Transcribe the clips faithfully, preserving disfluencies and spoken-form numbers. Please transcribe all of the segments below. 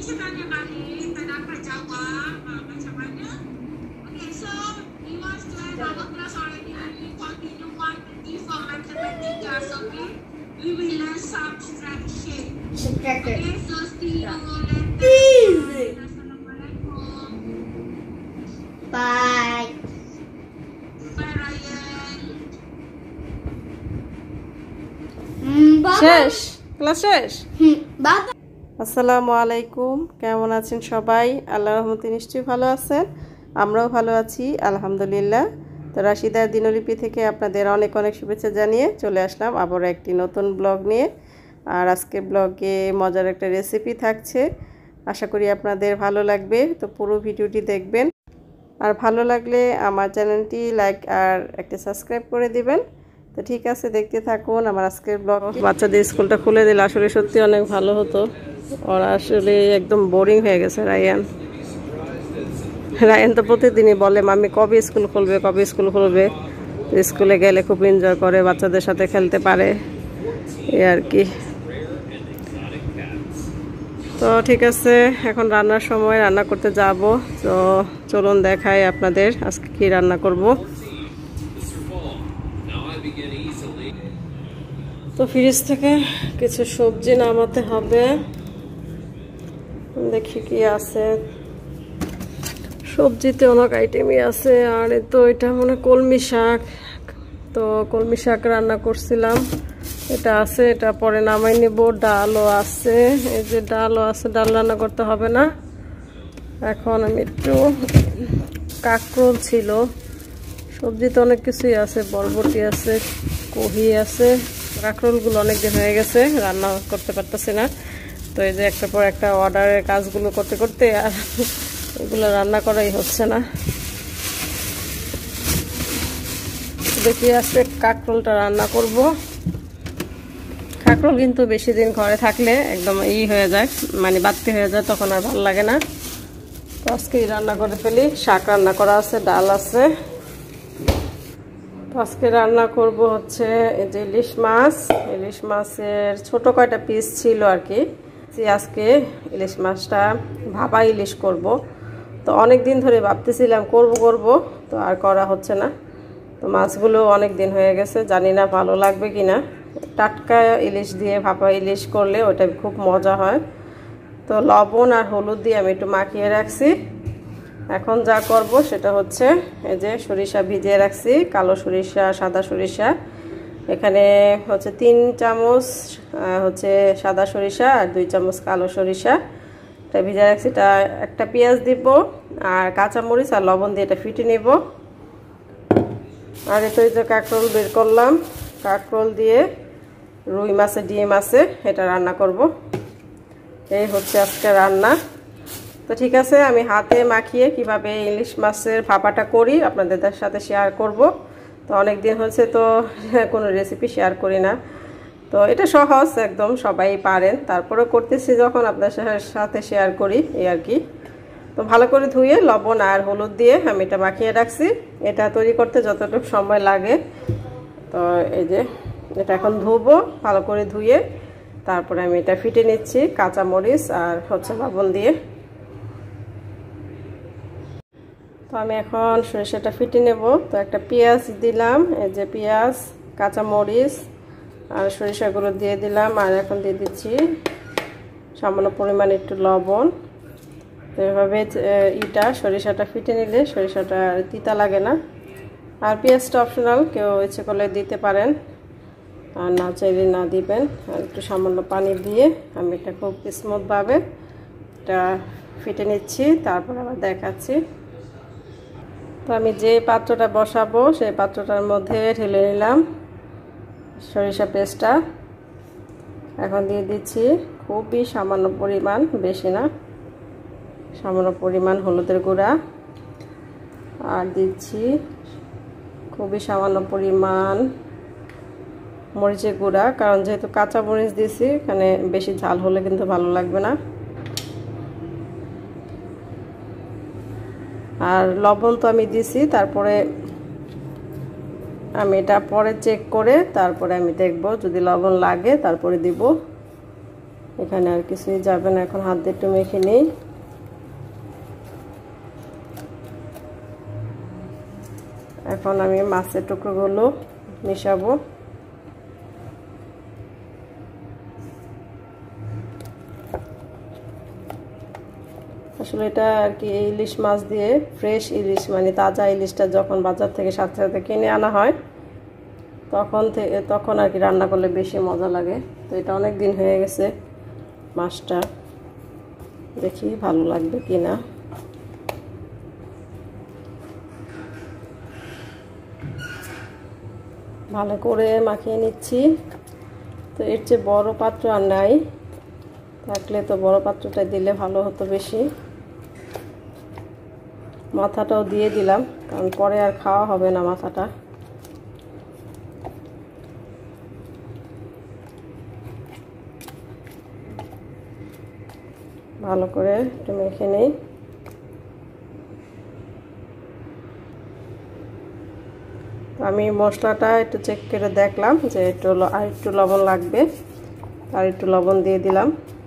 tanya balik, tak dapat jawab uh, macam mana. Okay, so he wants to end our class already. We continue quantity for mathematics, okay? We will learn subtraction. Okay, so see you later. Assalamualaikum. Bye. Bye, Ryan. শেষ class শেষ। বাবা আসসালামু আলাইকুম, কেমন আছেন সবাই? আল্লাহর রহমতে নিশ্চয়ই ভালো আছেন, আমরাও ভালো আছি আলহামদুলিল্লাহ। তো রাশিদার দিনলিপি থেকে আপনাদের অনেক অনেক শুভেচ্ছা জানিয়ে চলে আসলাম আবার একটি নতুন ব্লগ নিয়ে। আর আজকে ব্লগে মজার একটা রেসিপি থাকছে, আশা করি আপনাদের ভালো লাগবে। তো পুরো ভিডিওটি দেখবেন, আর ভালো লাগলে আমার চ্যানেলটি লাইক আর একটা সাবস্ক্রাইব করে দিবেন। তো ঠিক আছে, দেখতে থাকুন আমার আজকের ব্লগ। বাচ্চাদের স্কুলটা খুলে দিলে আসলে সত্যি অনেক ভালো হতো। ওরা আসলে একদম বোরিং হয়ে গেছে। রায়ান রায়ান তো প্রতিদিনই বলে মাম্মি কবে স্কুল খুলবে কবে স্কুল খুলবে। স্কুলে গেলে খুব এনজয় করে, বাচ্চাদের সাথে খেলতে পারে, এই আর কি। তো ঠিক আছে, এখন রান্নার সময় রান্না করতে যাব। তো চলুন দেখাই আপনাদের আজকে কি রান্না করব। তো ফ্রিজ থেকে কিছু সবজি নামাতে হবে, দেখি কি আছে। সবজিতে অনেক আইটেমই আছে। আর তো এটা মনে কলমি শাক, তো কলমি শাক রান্না করছিলাম, এটা আছে, এটা পরে নামাই নেব। ডালও আছে, এই যে ডালও আছে, ডাল রান্না করতে হবে না। এখন আমি একটু কাঁকরোল ছিল, সবজিতে অনেক কিছুই আছে, বরবটি আছে, কহি আছে। কাঁকরোলগুলো অনেক দিন হয়ে গেছে, রান্না করতে পারতেছি না। তো এই যে একটা পর একটা অর্ডারের কাজগুলো করতে করতে আর এগুলো রান্না করাই হচ্ছে না। দেখি আজকে কাঁকরোলটা রান্না করব। কাঁকরোল কিন্তু বেশি দিন ঘরে থাকলে একদম ই হয়ে যায়, মানে বাড়তি হয়ে যায়, তখন আর ভালো লাগে না। তো আজকেই রান্না করে ফেলি। শাক রান্না করা আছে, ডাল আছে। তো আজকে রান্না করব হচ্ছে এই যে ইলিশ মাছ। ইলিশ মাছের ছোট কয়টা পিস ছিল আর কি। আজকে ইলিশ মাছটা ভাপা ইলিশ করব। তো অনেক দিন ধরে ভাবতেছিলাম করব করব, তো আর করা হচ্ছে না। তো মাছগুলো অনেক দিন হয়ে গেছে, জানি না ভালো লাগবে কিনা। টাটকা ইলিশ দিয়ে ভাপা ইলিশ করলে ওটা খুব মজা হয়। তো লবণ আর হলুদ দিয়ে আমি একটু মাখিয়ে রাখছি। এখন যা করব সেটা হচ্ছে এই যে সরিষা ভিজিয়ে রাখছি, কালো সরিষা, সাদা সরিষা। এখানে হচ্ছে তিন চামচ হচ্ছে সাদা সরিষা আর দুই চামচ কালো সরিষা, এটা ভিজিয়ে রাখছি। এটা একটা পেঁয়াজ দিব আর কাঁচামরিচ আর লবণ দিয়ে এটা ফিটে নেব। আর এই তো এই যে কাঁকরোল বের করলাম, কাঁকরোল দিয়ে রুই মাছের ডিম আছে, এটা রান্না করব। এই হচ্ছে আজকে রান্না। তো ঠিক আছে, আমি হাতে মাখিয়ে কিভাবে ইলিশ মাছের ভাপাটা করি আপনাদের সাথে শেয়ার করব। তো অনেক দিন হচ্ছে তো কোনো রেসিপি শেয়ার করি না। তো এটা সহজ একদম, সবাই পারেন, তারপরেও করতেছি যখন আপনাদের সাথে শেয়ার করি, এই আর কি। তো ভালো করে ধুয়ে লবণ আর হলুদ দিয়ে আমি এটা মাখিয়ে রাখছি। এটা তৈরি করতে যতটুকু সময় লাগে, তো এই যে এটা এখন ধুবো ভালো করে ধুয়ে, তারপরে আমি এটা ফিটে নিচ্ছি কাঁচামরিচ আর হচ্ছে লবণ দিয়ে। তো আমি এখন সরিষাটা ফিটে নেব। তো একটা পেঁয়াজ দিলাম, এই যে পেঁয়াজ, কাঁচামরিচ আর সরিষাগুলো দিয়ে দিলাম। আর এখন দিয়ে দিচ্ছি সামান্য পরিমাণ একটু লবণ। তো এভাবে ইটা সরিষাটা ফিটে নিলে সরিষাটা তিতা লাগে না। আর পেঁয়াজটা অপশনাল, কেউ ইচ্ছে করলে দিতে পারেন, আর না চাইলে না দিবেন। আর একটু সামান্য পানি দিয়ে আমি এটা খুব স্মুথভাবে এটা ফিটে নিচ্ছি, তারপর আবার দেখাচ্ছি। তো আমি যে পাত্রটা বসাবো সেই পাত্রটার মধ্যে ঢেলে নিলাম সরিষা পেস্টটা। এখন দিয়ে দিচ্ছি খুবই সামান্য পরিমাণ, বেশি না, সামান্য পরিমাণ হলুদের গুঁড়া। আর দিচ্ছি খুবই সামান্য পরিমাণ মরিচের গুঁড়া, কারণ যেহেতু কাঁচা মরিচ দিয়েছি এখানে বেশি ঝাল হলে কিন্তু ভালো লাগবে না। আর লবণ তো আমি দিছি, তারপরে আমি এটা পরে চেক করে তারপরে আমি দেখব, যদি লবণ লাগে তারপরে দিব। এখানে আর কিছুই যাবে না, এখন হাত দিয়ে একটু মেখে নিই। এখন আমি মাছের টুকরোগুলো মিশাবো। আসলে এটা আর কি ইলিশ মাছ দিয়ে, ফ্রেশ ইলিশ মানে তাজা ইলিশটা যখন বাজার থেকে সাথে সাথে কিনে আনা হয় তখন থেকে তখন আর কি রান্না করলে বেশি মজা লাগে। তো এটা অনেক দিন হয়ে গেছে মাছটা, দেখি ভালো লাগবে কিনা। ভালো করে মাখিয়ে নিচ্ছি। তো এর চেয়ে বড় পাত্র আর নাই, থাকলে তো বড় পাত্রটা দিলে ভালো হতো বেশি। মাথাটাও দিয়ে দিলাম, কারণ পরে আর খাওয়া হবে না মাথাটা। ভালো করে একটু মেখে নেই। আমি মশলাটা একটু চেক করে দেখলাম যে একটু আর একটু লবণ লাগবে, আর একটু লবণ দিয়ে দিলাম।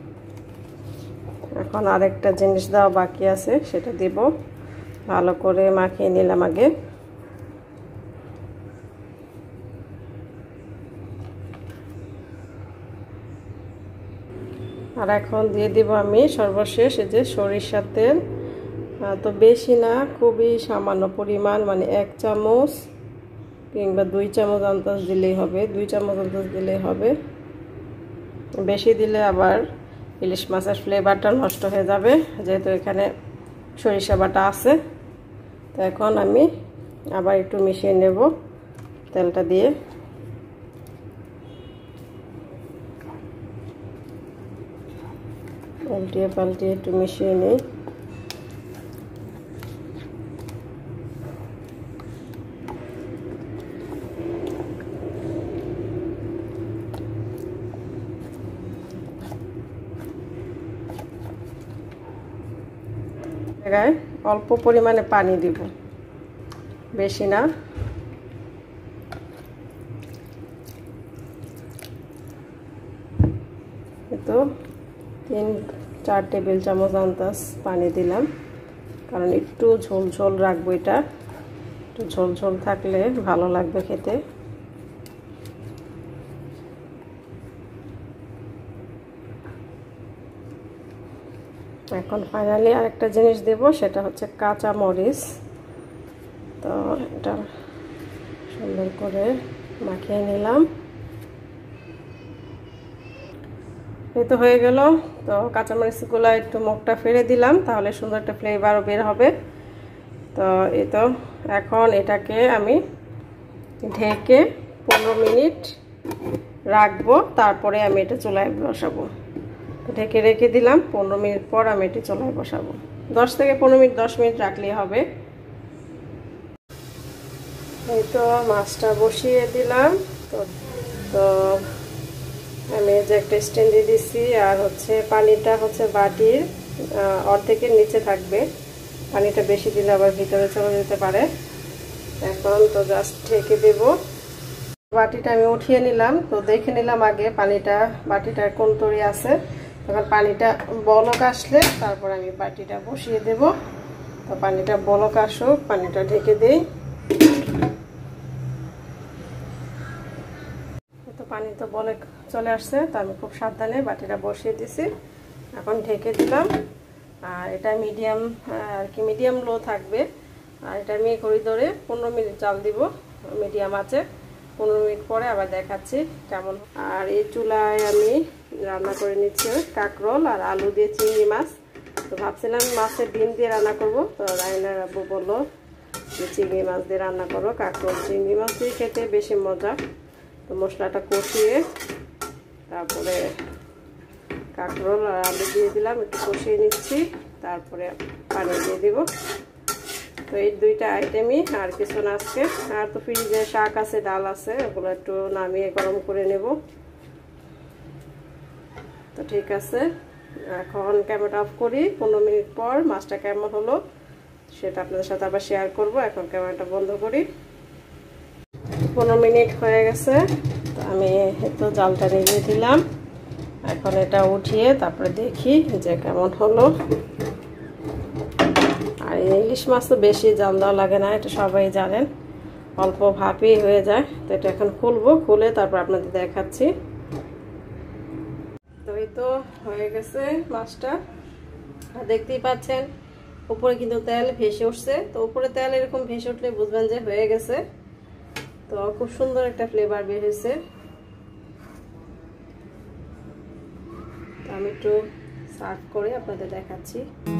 এখন আরেকটা জিনিস দেওয়া বাকি আছে, সেটা দিব। ভালো করে মাখিয়ে নিলাম আগে। আর এখন দিয়ে দিব আমি সর্বশেষ এই যে সরিষার তেল। তো বেশি না, খুবই সামান্য পরিমাণ, মানে এক চামচ কিংবা দুই চামচ আন্দাজ দিলেই হবে, দুই চামচ আন্দাজ দিলেই হবে। বেশি দিলে আবার ইলিশ মাছের ফ্লেভারটা নষ্ট হয়ে যাবে, যেহেতু এখানে সরিষা বাটা আছে। তো এখন আমি আবার একটু মিশিয়ে নেব তেলটা দিয়ে। পাল্টিয়ে পাল্টিয়ে একটু মিশিয়ে নিই। জায়গায় অল্প পরিমাণে পানি দিব, বেশি না। তো তিন চার টেবিল চামচ আন্দাজ পানি দিলাম, কারণ একটু ঝোল ঝোল রাখবো। এটা একটু ঝোল ঝোল থাকলে ভালো লাগবে খেতে। এখন ফাইনালি আরেকটা জিনিস দেব, সেটা হচ্ছে কাঁচা মরিচ। তো এটা সুন্দর করে মাখিয়ে নিলাম। এই তো হয়ে গেল। তো কাঁচামরিচগুলো একটু মুখটা ফেলে দিলাম, তাহলে সুন্দর একটা ফ্লেভারও বের হবে। তো এই তো এখন এটাকে আমি ঢেকে পনেরো মিনিট রাখবো, তারপরে আমি এটা চুলায় বসাবো। ঢেকে রেখে দিলাম, পনেরো মিনিট পর আমি এটি চুলায় বসাবো। দশ থেকে পনেরো মিনিট দশ মিনিট রাখলেই হবে। এই তো মাছটা বসিয়ে দিলাম। তো তো আমি যে একটা স্ট্যান্ড দিয়ে দিচ্ছি, আর হচ্ছে পানিটা হচ্ছে বাটির অর্ধেকের নিচে থাকবে। পানিটা বেশি দিলে আবার ভিতরে চলে যেতে পারে। এখন তো জাস্ট ঢেকে দেব। বাটিটা আমি উঠিয়ে নিলাম। তো দেখে নিলাম আগে পানিটা, বাটিটার কোন তরি আছে। তখন পানিটা বলক আসলে তারপর আমি বাটিটা বসিয়ে দেব। তো পানিটা বলক আসুক, পানিটা ঢেকে দেই। তো পানি তো বলক চলে আসছে, তো আমি খুব সাবধানে বাটিটা বসিয়ে দিছি। এখন ঢেকে দিলাম। আর এটা মিডিয়াম আর কি মিডিয়াম লো থাকবে। আর এটা আমি ঘড়ি ধরে পনেরো মিনিট জাল দিব মিডিয়াম আছে। পনেরো মিনিট পরে আবার দেখাচ্ছি কেমন। আর এই চুলায় আমি রান্না করে নিচ্ছি কাঁকরোল আর আলু দিয়ে চিংড়ি মাছ। তো ভাবছিলাম মাছের ডিম দিয়ে রান্না করব, তো রায়নার আব্বু বললো যে চিংড়ি মাছ দিয়ে রান্না করো। কাঁকরোল চিংড়ি মাছ দিয়ে খেতে বেশি মজা। তো মশলাটা কষিয়ে তারপরে কাঁকরোল আর আলু দিয়ে দিলাম, একটু কষিয়ে নিচ্ছি, তারপরে পানি দিয়ে দিব। তো এই দুইটা আইটেমই, আর কিছু না আজকে। আর তো ফ্রিজে শাক আছে, ডাল আছে, ওগুলো একটু নামিয়ে গরম করে নেব। তো ঠিক আছে, এখন ক্যামেরাটা অফ করি। পনেরো মিনিট পর মাছটা কেমন হলো সেটা আপনাদের সাথে আবার শেয়ার করব। এখন ক্যামেরাটা বন্ধ করি। পনেরো মিনিট হয়ে গেছে। তো আমি একটু জালটা নিভিয়ে দিলাম। এখন এখন এটা উঠিয়ে তারপরে দেখি যে কেমন হলো। আর ইলিশ মাছ তো বেশি জাল দেওয়া লাগে না, এটা সবাই জানেন, অল্প ভাপেই হয়ে যায়। তো এটা এখন খুলবো, খুলে তারপর আপনাদের দেখাচ্ছি। তো এই তো হয়ে গেছে মাছটা, দেখতেই পাচ্ছেন উপরে কিন্তু তেল ভেসে উঠছে। তো উপরে তেল এরকম ভেসে উঠলে বুঝবেন যে হয়ে গেছে। তো খুব সুন্দর একটা ফ্লেভার বের হয়েছে। তো আমি একটু সার্ভ করে আপনাদের দেখাচ্ছি।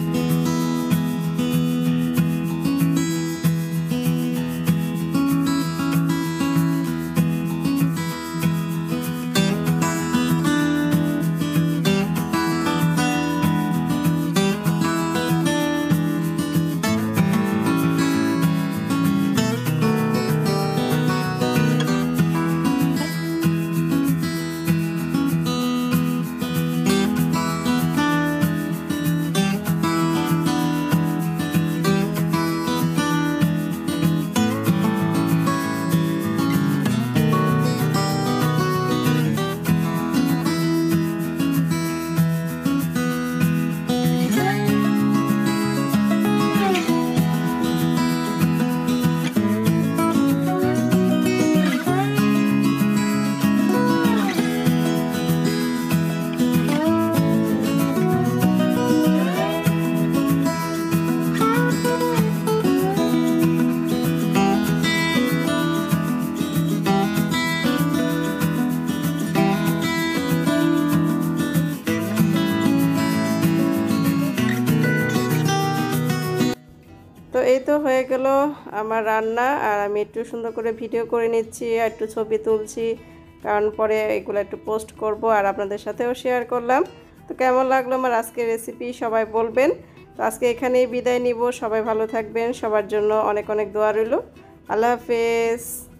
তো এই তো হয়ে গেল আমার রান্না। আর আমি একটু সুন্দর করে ভিডিও করে নিচ্ছি আর একটু ছবি তুলছি, কারণ পরে এগুলো একটু পোস্ট করব আর আপনাদের সাথেও শেয়ার করলাম। তো কেমন লাগলো আমার আজকের রেসিপি সবাই বলবেন। তো আজকে এখানেই বিদায় নিব। সবাই ভালো থাকবেন, সবার জন্য অনেক অনেক দোয়া রইল। আল্লাহ হাফেজ।